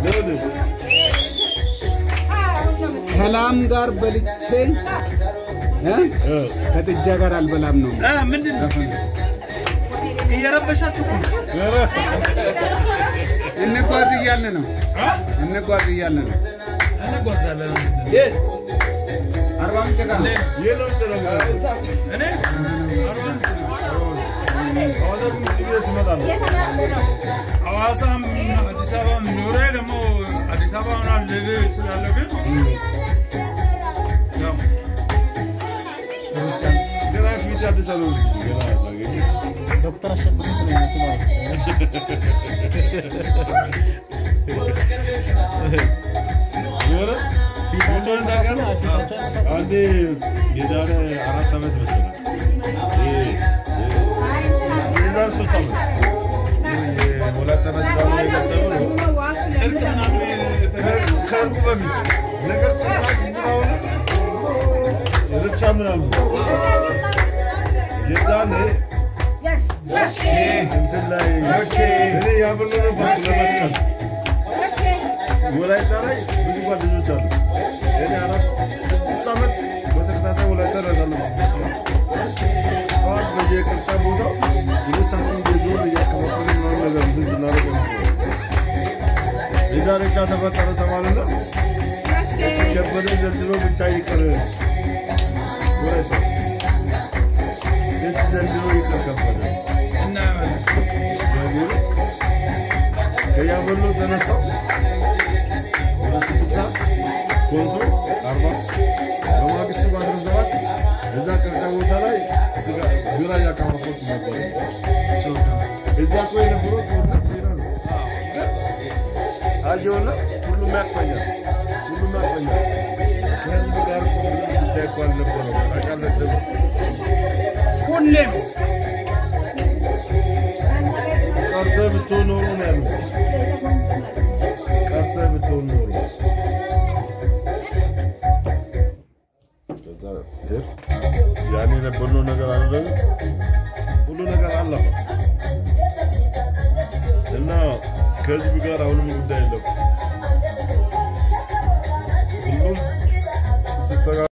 ሰላም ጋር በልቼ ከጥጃ ጋር አልበላም ነው ምንድነው እየረበሻችሁ እንጓዝ እያልን ነው እንጓዛለን አርባም ጨጋ የለው ሰላም እኔ አዋሳም አዲስ አበባ ኑሬ ደግሞ አዲስ አበባ ነው ለለ ስላለብኝ ያው ግራፊት አዲስ አበባ ዶክተር አሸብር ስለሚመስለው ፊታቸውን እንዳገና አንዴ የዛሬ 4 አመት መሰለኝ የዛሬ 3 አመት የሞላታ መስራው የገጠመው እርግጥና ከርኩ በፊት ነገር ተራጭ ነው ርብሻ ምናምን የዛኔ እንትን ላይ እኔ ያብረው ባለመስከም ወላይታ ላይ ብዙ ጓደኞች አሉ እኔ 6 አመት በተከታታይ ወላይታ ረጋለሁ አሁን በየቅርሳ ቦታው ይሰሳን ቢዞር ያከፋፈሉ ነው ነገር እንትን እናደርግ የዛሬ ተፈጠረ ተማለና ከበደ ዘንድሮ ብቻ ይቀር ወላይታ ዘንድሮ ይቀር ከበደ እና ከያበሉ ተነሳው ኮንሶ 40 በማግስቱ ባድረዛት እዛ ቀርታ ቦታ ላይ ግራ ያካፈፉት ነበር እዛ ቆይ ነብሮ ጦርነት ይላል አጆና ሁሉም ያቀኛል ከህዝብ ጋር ተቋል ነበር አቃለተ ሁሌም ቀርተ ብትኖሩ ነው ያለው ቀርተ ብትኖሩ ያኔ የነበረው ነገር አይደለም ሁሉ ነገር አለፈ እና ከህዝብ ጋር አሁንም ጉዳይ የለም ሁሉም